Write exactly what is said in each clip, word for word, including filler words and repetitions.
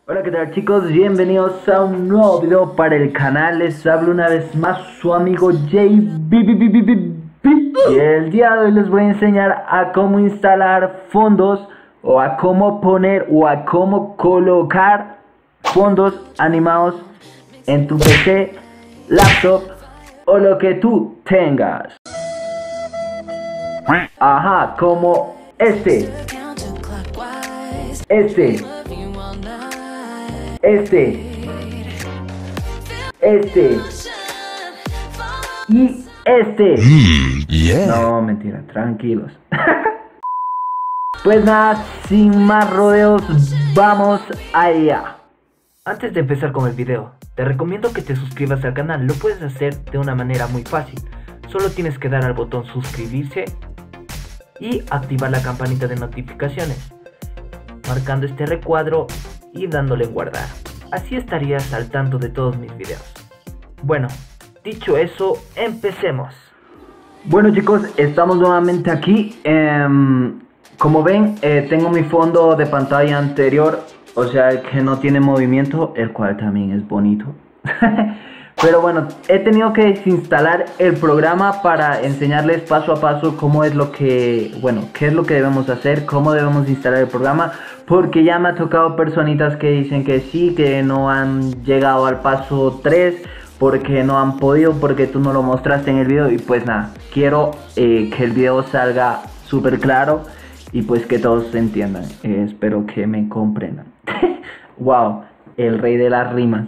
Hola, ¿qué tal, chicos? Bienvenidos a un nuevo video para el canal. Les hablo una vez más su amigo J B B B B B. Y el día de hoy les voy a enseñar a cómo instalar fondos, o a cómo poner o a cómo colocar fondos animados en tu P C, laptop o lo que tú tengas. Ajá, como este, este, este, este y este. Mm, yeah. No, mentira, tranquilos. Pues nada, sin más rodeos, vamos allá. Antes de empezar con el video, te recomiendo que te suscribas al canal. Lo puedes hacer de una manera muy fácil. Solo tienes que dar al botón suscribirse y activar la campanita de notificaciones, marcando este recuadro y dándole en guardar. Así estarías al tanto de todos mis videos. Bueno, dicho eso, empecemos. Bueno, chicos, estamos nuevamente aquí. eh, Como ven, eh, tengo mi fondo de pantalla anterior, o sea, el que no tiene movimiento, el cual también es bonito. Pero bueno, he tenido que desinstalar el programa para enseñarles paso a paso cómo es lo que, bueno, qué es lo que debemos hacer, cómo debemos instalar el programa, porque ya me ha tocado personitas que dicen que sí, que no han llegado al paso tres, porque no han podido, porque tú no lo mostraste en el video. Y pues nada, quiero eh, que el video salga súper claro y pues que todos se entiendan. Eh, espero que me comprendan. Wow, el rey de las rimas.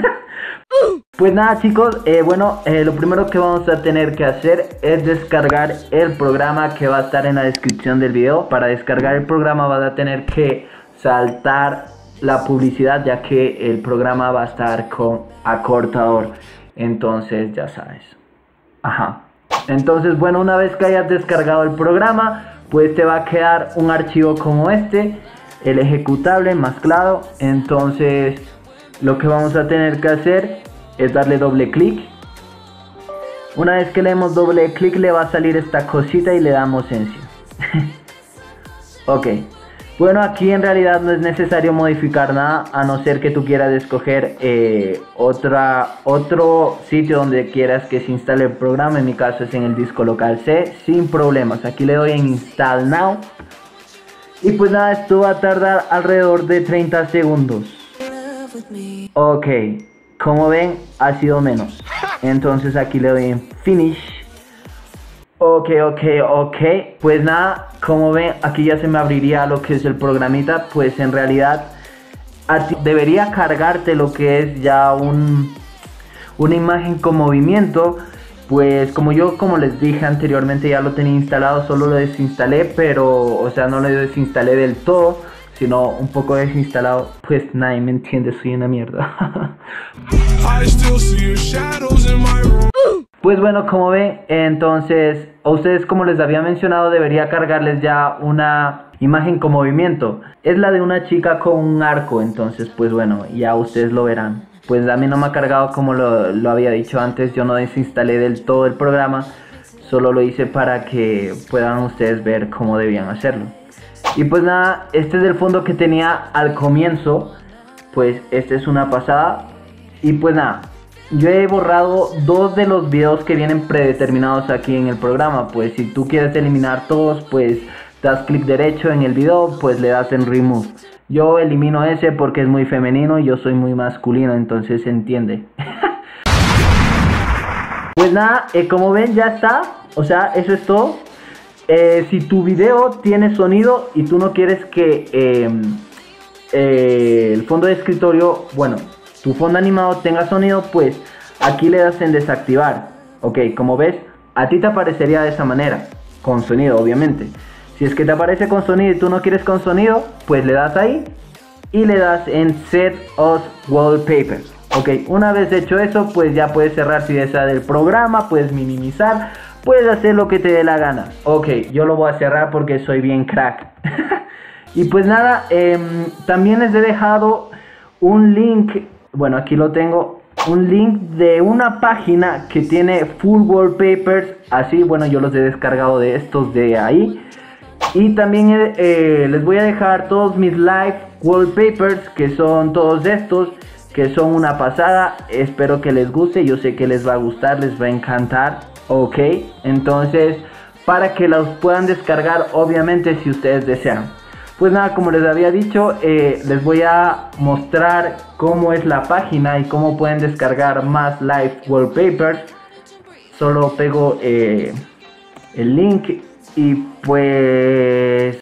Pues nada, chicos, eh, bueno, eh, lo primero que vamos a tener que hacer es descargar el programa que va a estar en la descripción del video. Para descargar el programa vas a tener que saltar la publicidad, ya que el programa va a estar con acortador. Entonces ya sabes. Ajá. Entonces, bueno, una vez que hayas descargado el programa, pues te va a quedar un archivo como este, el ejecutable mezclado. Entonces lo que vamos a tener que hacer es darle doble clic. Una vez que le demos doble clic, le va a salir esta cosita y le damos en sí. Ok. Bueno, aquí en realidad no es necesario modificar nada, a no ser que tú quieras escoger eh, otra, otro sitio donde quieras que se instale el programa. En mi caso es en el disco local C, sin problemas. Aquí le doy en Install Now. Y pues nada, esto va a tardar alrededor de treinta segundos. Ok, como ven, ha sido menos. Entonces aquí le doy en Finish. Ok, ok, ok. Pues nada, como ven, aquí ya se me abriría lo que es el programita. Pues en realidad a ti debería cargarte lo que es ya un, una imagen con movimiento. Pues como yo, como les dije anteriormente, ya lo tenía instalado, solo lo desinstalé, pero, o sea, no lo desinstalé del todo, sino un poco desinstalado. Pues nadie me entiende, soy una mierda. Pues bueno, como ven, entonces a ustedes, como les había mencionado, debería cargarles ya una imagen con movimiento. Es la de una chica con un arco, entonces pues bueno, ya ustedes lo verán. Pues a mí no me ha cargado, como lo, lo había dicho antes. Yo no desinstalé del todo el programa, solo lo hice para que puedan ustedes ver cómo debían hacerlo. Y pues nada, este es el fondo que tenía al comienzo. Pues este es una pasada. Y pues nada, yo he borrado dos de los videos que vienen predeterminados aquí en el programa. Pues si tú quieres eliminar todos, pues das clic derecho en el video, pues le das en Remove. Yo elimino ese porque es muy femenino y yo soy muy masculino, entonces se entiende. Pues nada, eh, como ven, ya está. O sea, eso es todo. Eh, si tu video tiene sonido y tú no quieres que eh, eh, el fondo de escritorio, bueno, tu fondo animado tenga sonido, pues aquí le das en desactivar. Ok, como ves, a ti te aparecería de esa manera, con sonido obviamente. Si es que te aparece con sonido y tú no quieres con sonido, pues le das ahí y le das en Set as Wallpaper. Ok, una vez hecho eso, pues ya puedes cerrar si deseas del programa, puedes minimizar, puedes hacer lo que te dé la gana. Ok, yo lo voy a cerrar porque soy bien crack. Y pues nada, eh, también les he dejado un link, bueno, aquí lo tengo, un link de una página que tiene full wallpapers, así, bueno, yo los he descargado de estos de ahí. Y también eh, les voy a dejar todos mis live wallpapers, que son todos estos, que son una pasada. Espero que les guste, yo sé que les va a gustar, les va a encantar. Ok, entonces para que los puedan descargar, obviamente, si ustedes desean. Pues nada, como les había dicho, eh, les voy a mostrar cómo es la página y cómo pueden descargar más live wallpapers. Solo pego eh, el link y pues...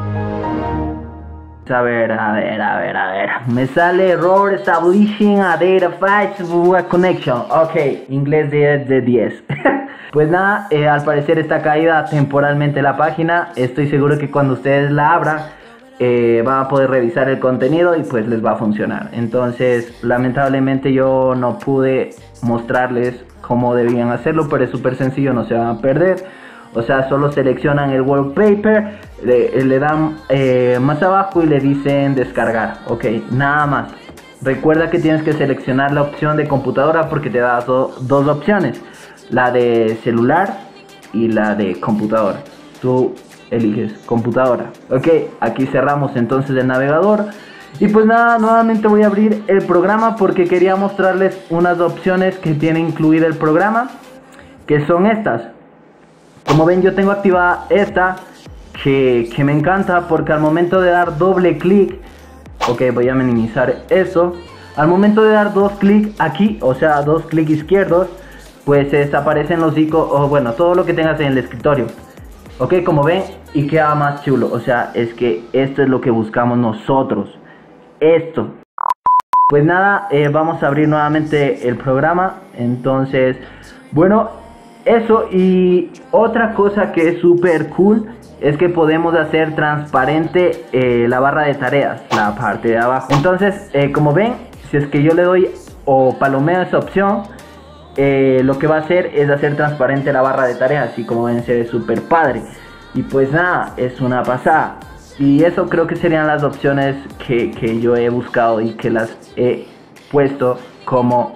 A ver, a ver, a ver, a ver. Me sale error establishing a data file connection. Ok, inglés diez de diez. Pues nada, eh, al parecer está caída temporalmente la página. Estoy seguro que cuando ustedes la abran eh, van a poder revisar el contenido y pues les va a funcionar. Entonces, lamentablemente yo no pude mostrarles cómo debían hacerlo, pero es súper sencillo, no se van a perder. O sea, solo seleccionan el wallpaper, le, le dan eh, más abajo y le dicen descargar. Ok, nada más. Recuerda que tienes que seleccionar la opción de computadora porque te da do, dos opciones. La de celular y la de computadora. Tú eliges computadora. Ok, aquí cerramos entonces el navegador. Y pues nada, nuevamente voy a abrir el programa porque quería mostrarles unas opciones que tiene incluido el programa, que son estas. Como ven, yo tengo activada esta que, que me encanta porque al momento de dar doble clic, ok, voy a minimizar eso. Al momento de dar dos clics aquí, o sea, dos clics izquierdos, pues se desaparecen los iconos, o bueno, todo lo que tengas en el escritorio. Ok, como ven, y queda más chulo. O sea, es que esto es lo que buscamos nosotros. Esto. Pues nada, eh, vamos a abrir nuevamente el programa. Entonces, bueno, eso. Y otra cosa que es súper cool es que podemos hacer transparente eh, la barra de tareas, la parte de abajo. Entonces, eh, como ven, si es que yo le doy o palomeo esa opción, eh, lo que va a hacer es hacer transparente la barra de tareas. Y como ven, se ve súper padre. Y pues nada, es una pasada. Y eso creo que serían las opciones que, que yo he buscado y que las he puesto como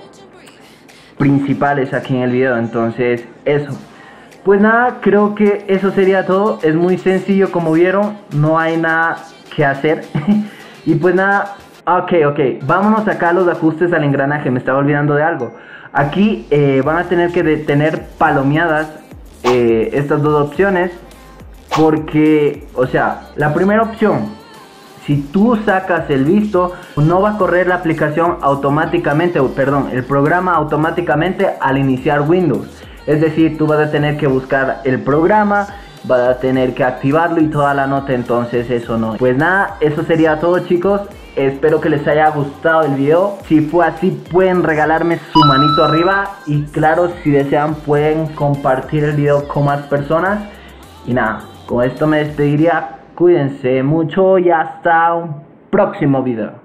principales aquí en el video. Entonces eso, pues nada, creo que eso sería todo. Es muy sencillo, como vieron, no hay nada que hacer. Y pues nada, ok, ok, vámonos acá a los ajustes al engranaje. Me estaba olvidando de algo. Aquí eh, van a tener que tener palomeadas eh, estas dos opciones. Porque, o sea, la primera opción, si tú sacas el visto, no va a correr la aplicación automáticamente, o perdón, el programa automáticamente al iniciar Windows. Es decir, tú vas a tener que buscar el programa, vas a tener que activarlo y toda la nota, entonces eso no. Pues nada, eso sería todo, chicos. Espero que les haya gustado el video. Si fue así, pueden regalarme su manito arriba. Y claro, si desean, pueden compartir el video con más personas. Y nada, con esto me despediría. Cuídense mucho y hasta un próximo video.